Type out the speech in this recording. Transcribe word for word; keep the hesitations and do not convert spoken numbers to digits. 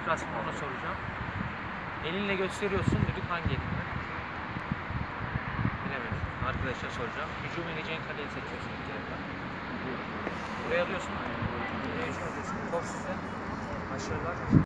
tekrar onu soracağım. Elinle gösteriyorsun, düdük hangi elinde? Bilemedim. Arkadaşa soracağım. Hücum edeceğin kaleyi seçiyorsun bir kere. Buraya alıyorsun. Buraya hücum ediyorsun. Top size. Başarılar.